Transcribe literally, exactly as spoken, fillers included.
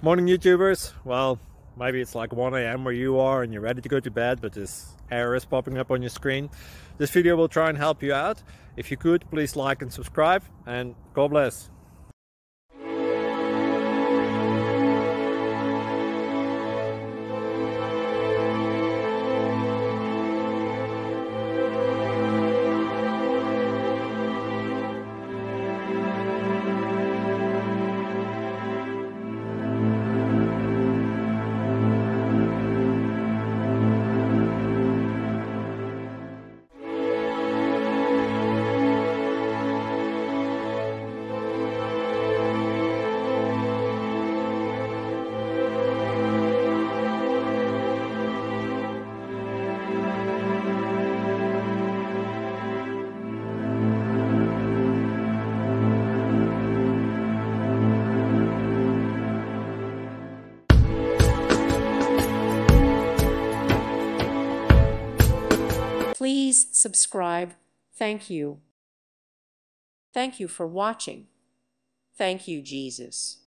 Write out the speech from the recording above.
Morning YouTubers. Well, maybe it's like one A M where you are and you're ready to go to bed, but this error is popping up on your screen. This video will try and help you out. If you could, please like and subscribe, and God bless. Please subscribe. Thank you. Thank you for watching. Thank you, Jesus.